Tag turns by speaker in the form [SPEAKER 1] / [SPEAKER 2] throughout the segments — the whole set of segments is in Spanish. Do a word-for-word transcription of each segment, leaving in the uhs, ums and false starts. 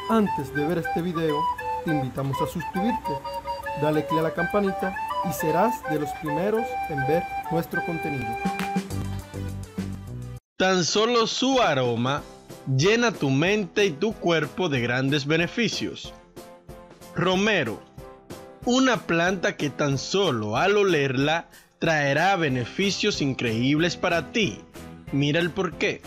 [SPEAKER 1] Antes de ver este video, te invitamos a suscribirte, dale clic a la campanita y serás de los primeros en ver nuestro contenido.
[SPEAKER 2] Tan solo su aroma llena tu mente y tu cuerpo de grandes beneficios. Romero, una planta que tan solo al olerla traerá beneficios increíbles para ti. Mira el porqué.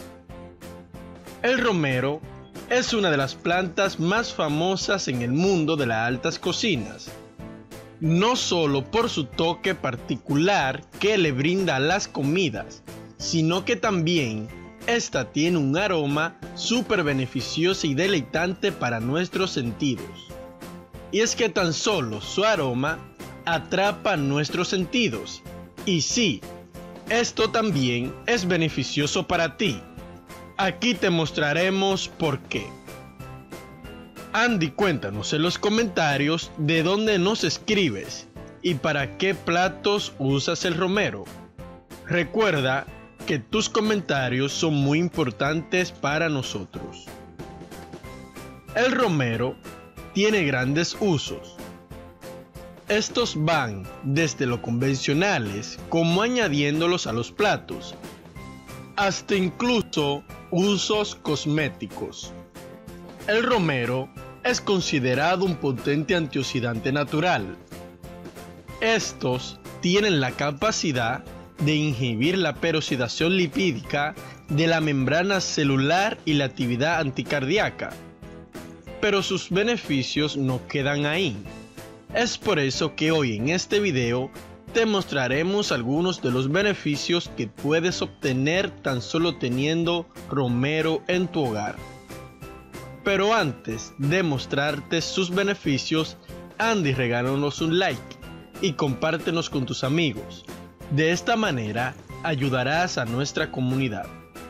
[SPEAKER 2] El romero es una de las plantas más famosas en el mundo de las altas cocinas, no solo por su toque particular que le brinda a las comidas, sino que también esta tiene un aroma súper beneficioso y deleitante para nuestros sentidos. Y es que tan solo su aroma atrapa nuestros sentidos. Y sí, esto también es beneficioso para ti. Aquí te mostraremos por qué. Andy, cuéntanos en los comentarios de dónde nos escribes y para qué platos usas el romero. Recuerda que tus comentarios son muy importantes para nosotros. El romero tiene grandes usos. Estos van desde lo convencionales, como añadiéndolos a los platos, hasta incluso usos cosméticos. El romero es considerado un potente antioxidante natural. Estos tienen la capacidad de inhibir la peroxidación lipídica de la membrana celular y la actividad anticardíaca. Pero sus beneficios no quedan ahí. Es por eso que hoy en este video te mostraremos algunos de los beneficios que puedes obtener tan solo teniendo romero en tu hogar. Pero antes de mostrarte sus beneficios, Andy, regálanos un like y compártenos con tus amigos. De esta manera ayudarás a nuestra comunidad.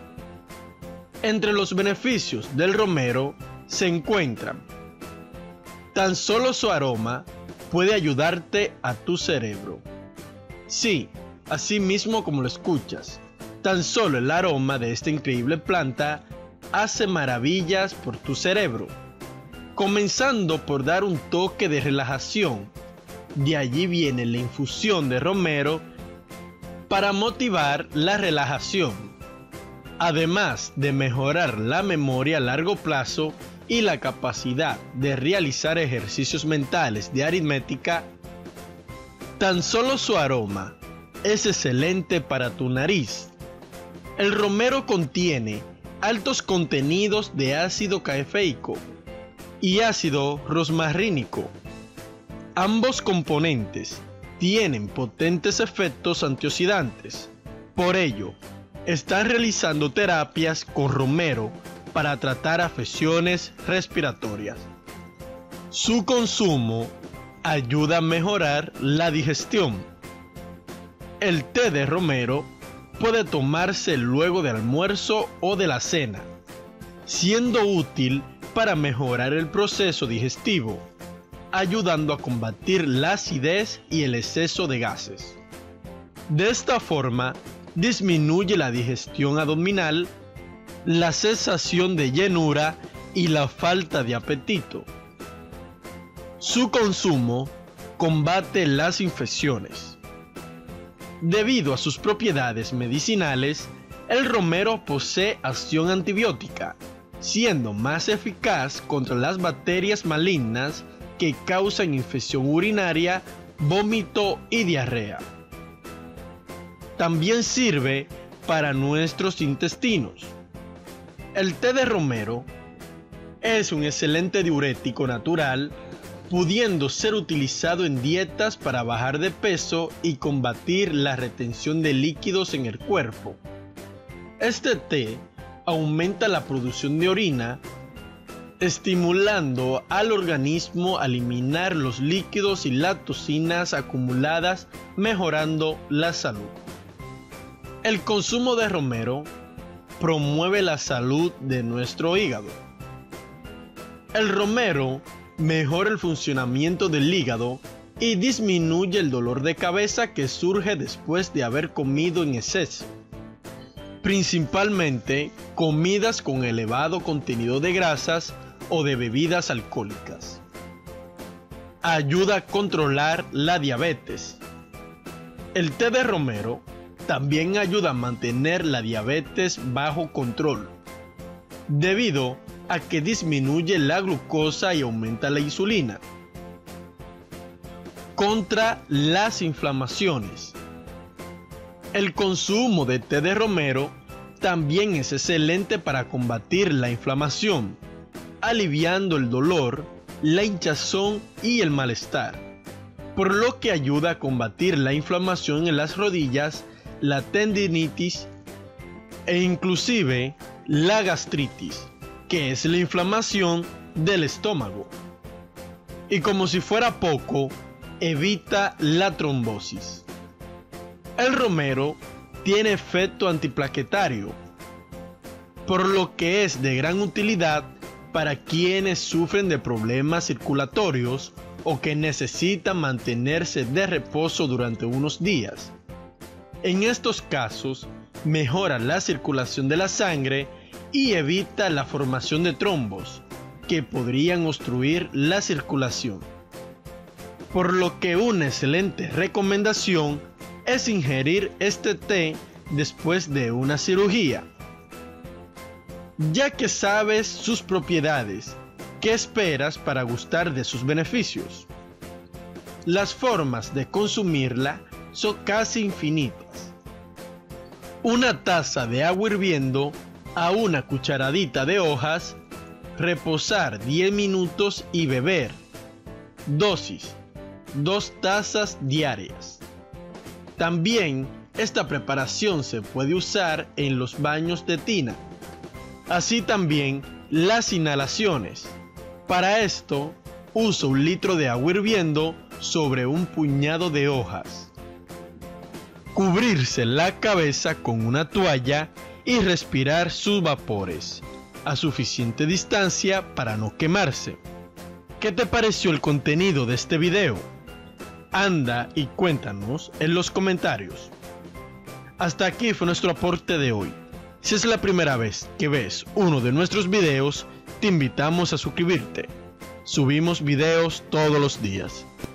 [SPEAKER 2] Entre los beneficios del romero se encuentran: tan solo su aroma puede ayudarte a tu cerebro. Sí, así mismo como lo escuchas, tan solo el aroma de esta increíble planta hace maravillas por tu cerebro, comenzando por dar un toque de relajación. De allí viene la infusión de romero para motivar la relajación, además de mejorar la memoria a largo plazo y la capacidad de realizar ejercicios mentales de aritmética. Tan solo su aroma es excelente para tu nariz. El romero contiene altos contenidos de ácido cafeico y ácido rosmarínico. Ambos componentes tienen potentes efectos antioxidantes. Por ello, están realizando terapias con romero para tratar afecciones respiratorias. Su consumo ayuda a mejorar la digestión. El té de romero puede tomarse luego del almuerzo o de la cena, siendo útil para mejorar el proceso digestivo, ayudando a combatir la acidez y el exceso de gases. De esta forma, disminuye la digestión abdominal, la sensación de llenura y la falta de apetito. Su consumo combate las infecciones. Debido a sus propiedades medicinales, el romero posee acción antibiótica, siendo más eficaz contra las bacterias malignas que causan infección urinaria, vómito y diarrea. También sirve para nuestros intestinos. El té de romero es un excelente diurético natural, pudiendo ser utilizado en dietas para bajar de peso y combatir la retención de líquidos en el cuerpo. Este té aumenta la producción de orina, estimulando al organismo a eliminar los líquidos y las toxinas acumuladas, mejorando la salud. El consumo de romero promueve la salud de nuestro hígado. El romero mejora el funcionamiento del hígado y disminuye el dolor de cabeza que surge después de haber comido en exceso. Principalmente comidas con elevado contenido de grasas o de bebidas alcohólicas. Ayuda a controlar la diabetes. El té de romero también ayuda a mantener la diabetes bajo control, debido a que disminuye la glucosa y aumenta la insulina. Contra las inflamaciones. El consumo de té de romero también es excelente para combatir la inflamación, aliviando el dolor, la hinchazón y el malestar, por lo que ayuda a combatir la inflamación en las rodillas, la tendinitis e inclusive la gastritis, que es la inflamación del estómago. Y como si fuera poco, evita la trombosis. El romero tiene efecto antiplaquetario, por lo que es de gran utilidad para quienes sufren de problemas circulatorios o que necesitan mantenerse de reposo durante unos días. En estos casos, mejora la circulación de la sangre y evita la formación de trombos, que podrían obstruir la circulación. Por lo que una excelente recomendación es ingerir este té después de una cirugía. Ya que sabes sus propiedades, ¿qué esperas para gustar de sus beneficios? Las formas de consumirla son casi infinitas. Una taza de agua hirviendo a una cucharadita de hojas, reposar diez minutos y beber. Dosis: dos tazas diarias. También esta preparación se puede usar en los baños de tina. Así también las inhalaciones. Para esto, usa un litro de agua hirviendo sobre un puñado de hojas. Cubrirse la cabeza con una toalla y respirar sus vapores a suficiente distancia para no quemarse. ¿Qué te pareció el contenido de este video? Anda y cuéntanos en los comentarios. Hasta aquí fue nuestro aporte de hoy. Si es la primera vez que ves uno de nuestros videos, te invitamos a suscribirte. Subimos videos todos los días.